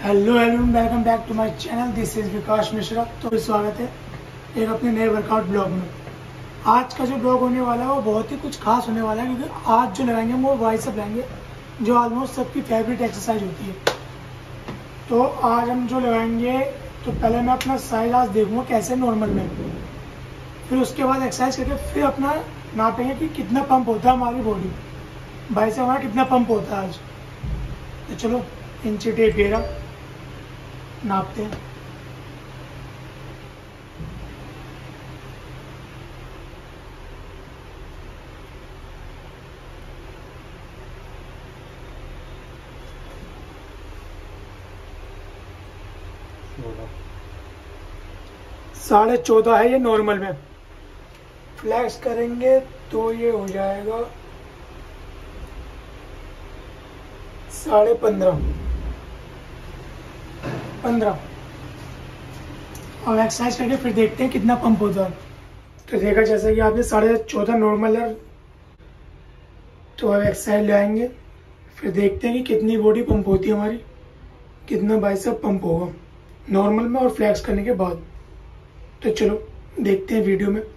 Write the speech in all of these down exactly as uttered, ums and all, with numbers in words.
Hello hello welcome back to my channel. This is Vikas Mishra. तो स्वागत है एक अपने नए वर्कआउट ब्लॉग में। आज का जो ब्लॉग होने वाला है वो बहुत ही कुछ खास होने वाला है, क्योंकि आज जो लगाएंगे वो बाइसेप लगाएंगे, जो ऑलमोस्ट सबकी फेवरेट एक्सरसाइज होती है। तो आज हम जो लगाएंगे, तो पहले मैं अपना साइज आज देखूँगा कैसे नॉर्मल में, फिर उसके बाद एक्सरसाइज करके फिर अपना नापेंगे कि कितना पंप होता है हमारी बॉडी, बाइसेप हमारा कितना पंप होता है आज। तो चलो इंची टेप घेरा नापते हैं। साढ़े चौदह है ये नॉर्मल में। फ्लैक्स करेंगे तो ये हो जाएगा साढ़े पंद्रह पंद्रह और एक्सरसाइज करके फिर देखते हैं कितना पंप होता है। तो देखा जैसा कि आपने साढ़े चौदह नॉर्मल है, तो अब एक्सरसाइज लगाएंगे, फिर देखते हैं कि कितनी बॉडी पंप होती है हमारी, कितना बाइसेप पंप होगा नॉर्मल में और फ्लैक्स करने के बाद। तो चलो देखते हैं वीडियो में।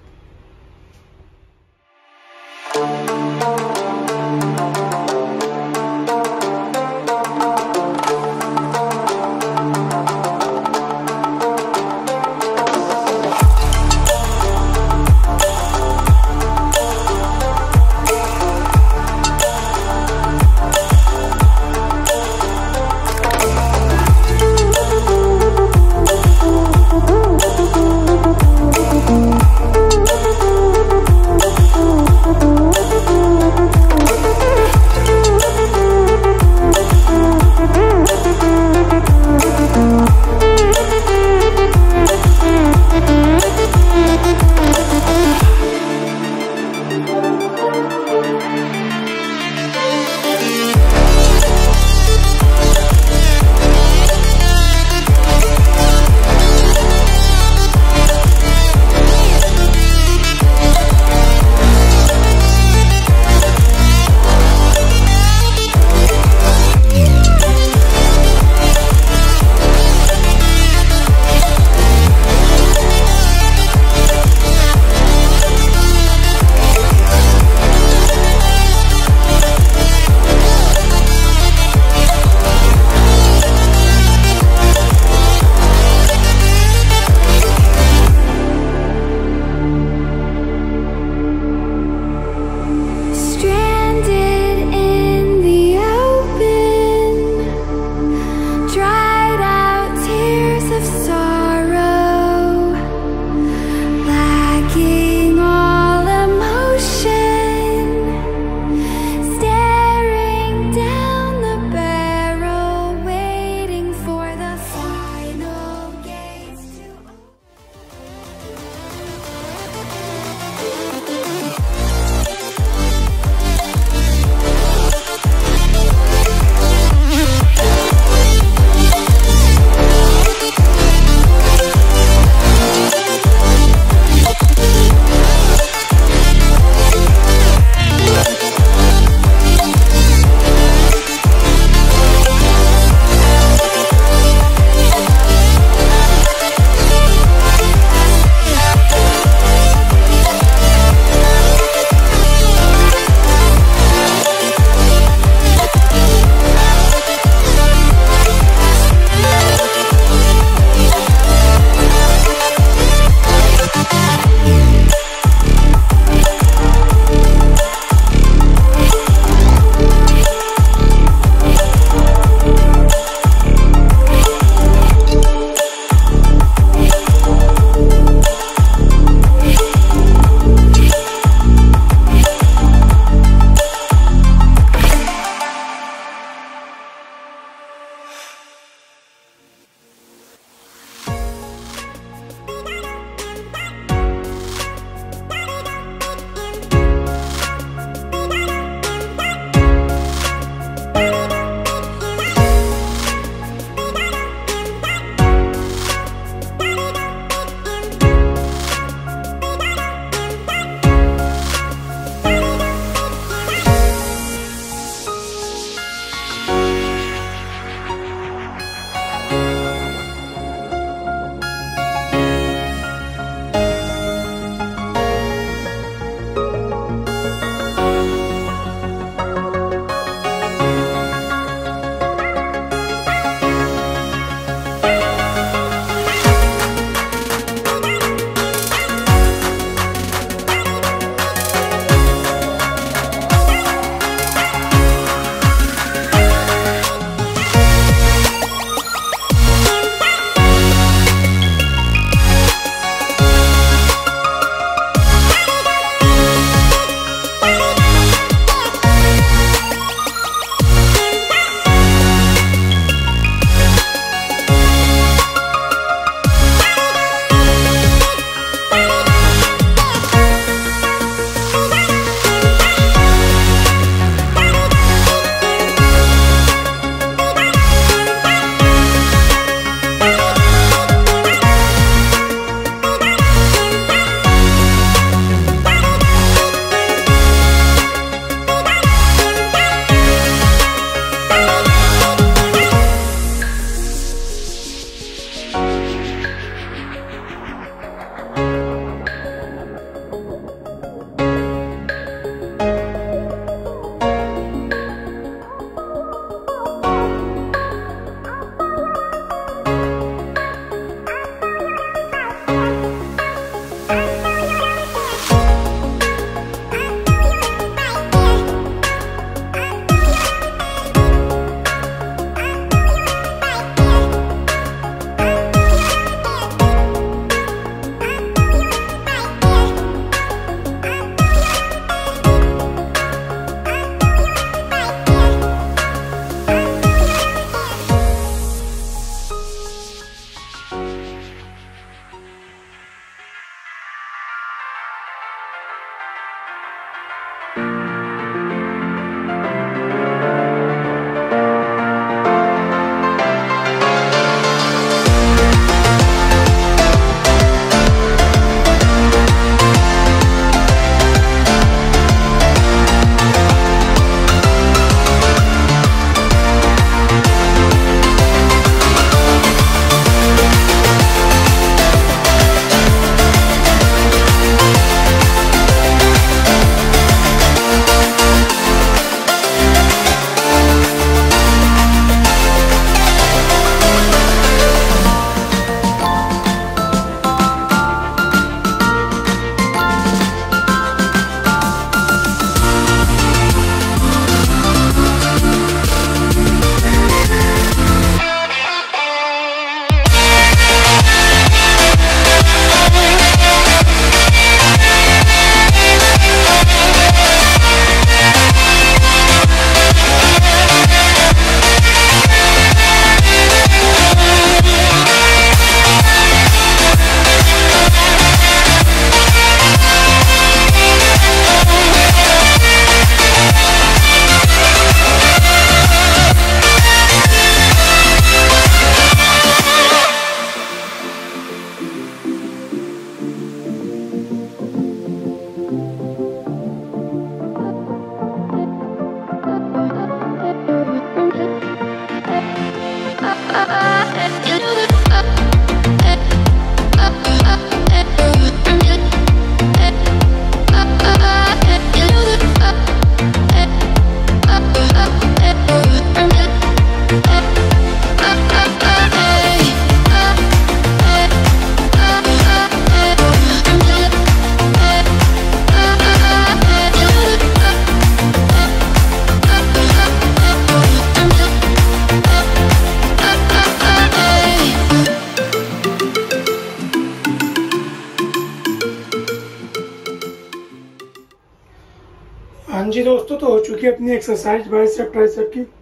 हाँ जी दोस्तों, तो हो चुकी है अपनी एक्सरसाइज बाइसेप ट्राइसेप की।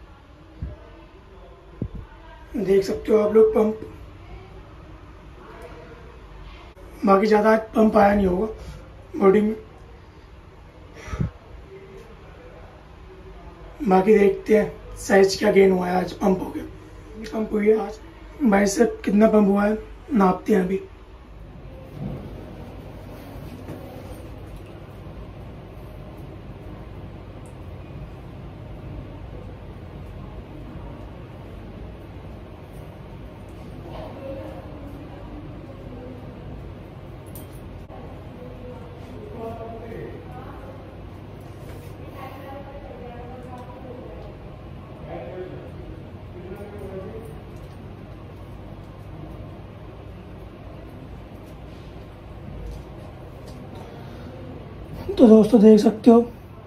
देख सकते हो आप लोग पंप, बाकी ज़्यादा पंप आया नहीं होगा बॉडी में। बाकी देखते हैं साइज क्या गेन हुआ है आज। पंप हो गया, पंप हुई है आज। बाइसेप कितना पंप हुआ है नापते हैं अभी। तो दोस्तों देख सकते हो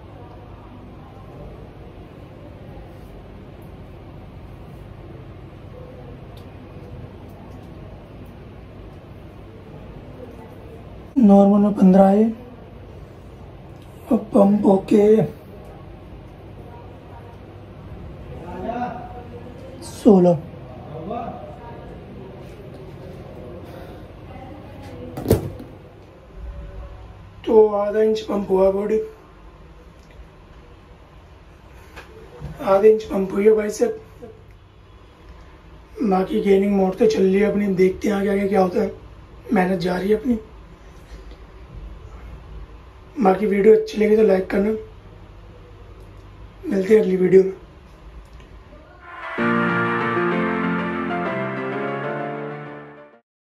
नॉर्मल में पंद्रह है और पंप ओके सोलह। तो आधा इंच पंप हुआ बॉडी, आधा इंच पंप हुई है बाइसेप। बाकी गेनिंग मोड तो चल रही है अपनी, देखते हैं आगे आगे क्या होता है। मेहनत जा रही है अपनी। बाकी वीडियो अच्छी लगी तो लाइक करना। मिलते हैं अगली वीडियो में।